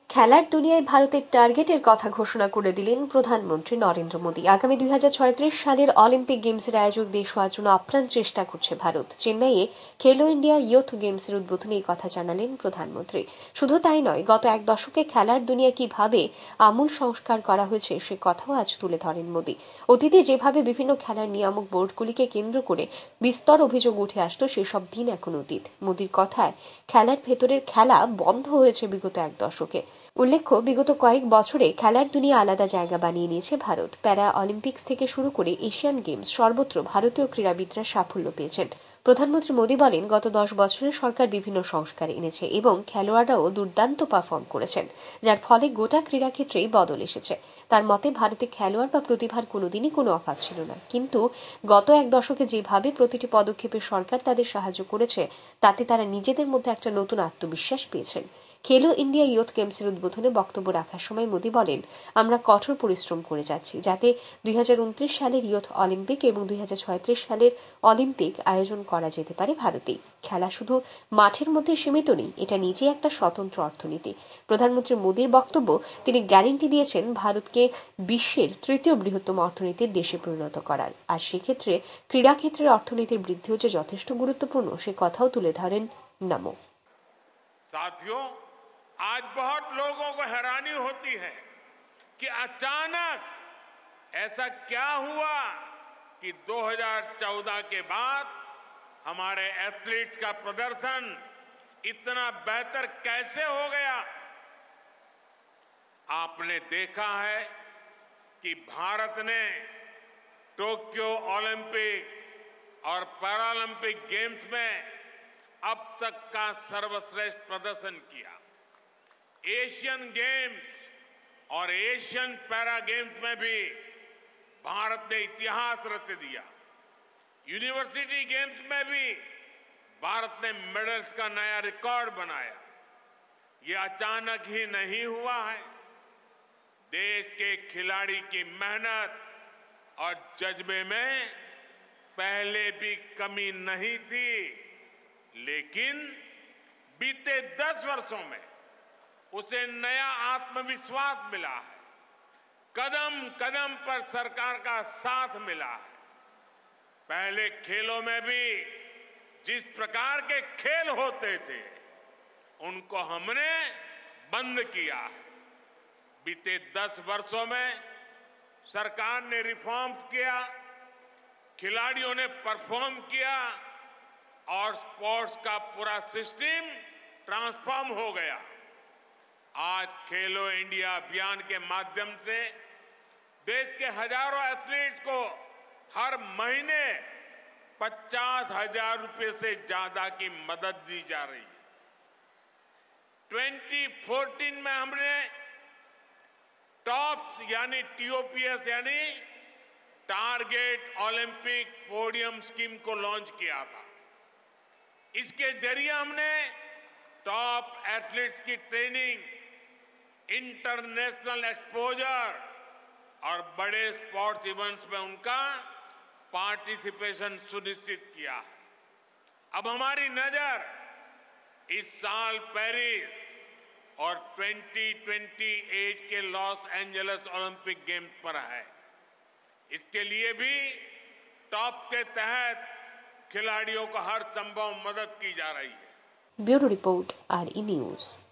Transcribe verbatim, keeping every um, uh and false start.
খেলার দুনিয়ায় ভারতের টার্গেটের কথা ঘোষণা করে দিলেন প্রধানমন্ত্রী নরেন্দ্র মোদী। আগামী দুই হাজার ছয়ত্রিশ সালের অলিম্পিক গেমসের আয়োজক দেশ হওয়ার জন্য আপ্রাণ চেষ্টা করছে ভারত। চেন্নাইয়ে খেলো ইন্ডিয়া ইয়ুথ গেমসের উদ্বোধনে এই কথা জানালেন প্রধানমন্ত্রী। শুধু তাই নয়, গত এক দশকে খেলার দুনিয়া কিভাবে আমূল সংস্কার করা হয়েছে সে কথাও আজ তুলে ধরেন মোদী। অতীতে যেভাবে বিভিন্ন খেলার নিয়ামক বোর্ডগুলিকে কেন্দ্র করে বিস্তর অভিযোগ উঠে আসতো, সেসব দিন এখন অতীত। মোদীর কথায় খেলার ভেতরের খেলা বন্ধ হয়েছে বিগত এক দশকে। উল্লেখ্য, বিগত কয়েক বছরে খেলার দুনিয়া আলাদা জায়গা বানিয়ে নিয়েছে ভারত। প্যারা অলিম্পিক্স থেকে শুরু করে এশিয়ান গেমস সর্বত্র ভারতীয় ক্রীড়াবিদরা সাফল্য পেয়েছেন। প্রধানমন্ত্রী মোদী বলেন, গত দশ বছরে সরকার বিভিন্ন সংস্কার এনেছে এবং খেলোয়াড়রাও দুর্দান্ত পারফর্ম করেছেন, যার ফলে গোটা ক্রীড়াক্ষেত্রেই বদল এসেছে। তার মতে, ভারতে খেলোয়াড় বা প্রতিভার কোনোদিনই কোনো অভাব ছিল না, কিন্তু গত এক দশকে যেভাবে প্রতিটি পদক্ষেপে সরকার তাদের সাহায্য করেছে, তাতে তারা নিজেদের মধ্যে একটা নতুন আত্মবিশ্বাস পেয়েছেন। খেলো ইন্ডিয়া ইয়ুথ গেমসের উদ্বোধনে বক্তব্য রাখার সময় মোদী বলেন, আমরা কঠোর পরিশ্রম করে যাচ্ছি যাতে দুই হাজার উনত্রিশ সালের ইয়ুথ অলিম্পিক এবং দুই হাজার ছয়ত্রিশ সালের অলিম্পিক আয়োজন করা যেতে পারে ভারতে। খেলা শুধু মাঠের মধ্যে সীমিত নেই, এটা নিজেই একটা স্বতন্ত্র অর্থনীতি। প্রধানমন্ত্রী মোদীর বক্তব্য, তিনি গ্যারান্টি দিয়েছেন ভারতকে বিশ্বের তৃতীয় বৃহত্তম অর্থনীতির দেশে পরিণত করার, আর সেক্ষেত্রে ক্রীড়াক্ষেত্রের অর্থনীতির বৃদ্ধিও যে যথেষ্ট গুরুত্বপূর্ণ সে কথাও তুলে ধরেন নমো। साथियों, आज बहुत लोगों को हैरानी होती है कि अचानक ऐसा क्या हुआ कि दो हज़ार चौदह के बाद हमारे एथलीट्स का प्रदर्शन इतना बेहतर कैसे हो गया। आपने देखा है कि भारत ने टोक्यो ओलंपिक और पैरालंपिक गेम्स में अब तक का सर्वश्रेष्ठ प्रदर्शन किया। एशियन गेम्स और एशियन पैरा गेम्स में भी भारत ने इतिहास रच दिया। यूनिवर्सिटी गेम्स में भी भारत ने मेडल्स का नया रिकॉर्ड बनाया। ये अचानक ही नहीं हुआ है। देश के खिलाड़ी की मेहनत और जज्बे में पहले भी कमी नहीं थी, लेकिन बीते दस वर्षों में उसे नया आत्मविश्वास मिला है। कदम कदम पर सरकार का साथ मिला है। पहले खेलों में भी जिस प्रकार के खेल होते थे उनको हमने बंद किया है। बीते दस वर्षों में सरकार ने रिफॉर्म्स किया, खिलाड़ियों ने परफॉर्म किया और स्पोर्ट्स का पूरा सिस्टम ट्रांसफॉर्म हो गया। आज खेलो इंडिया अभियान के माध्यम से देश के हजारों एथलीट्स को हर महीने पचास हजार रुपए से ज्यादा की मदद दी जा रही है। दो हज़ार चौदह में हमने टॉप्स यानी टीओपीएस यानी टारगेट ओलंपिक पोडियम स्कीम को लॉन्च किया था। इसके जरिए हमने टॉप एथलीट्स की ट्रेनिंग, इंटरनेशनल एक्सपोजर और बड़े स्पोर्ट्स इवेंट्स में उनका पार्टिसिपेशन सुनिश्चित किया है। अब हमारी नजर इस साल पेरिस और दो हज़ार अट्ठाईस के लॉस एंजल्स ओलंपिक गेम्स पर है। इसके लिए भी टॉप के तहत खिलाड़ियों को हर संभव मदद की जा रही है। Bureau report, R E news.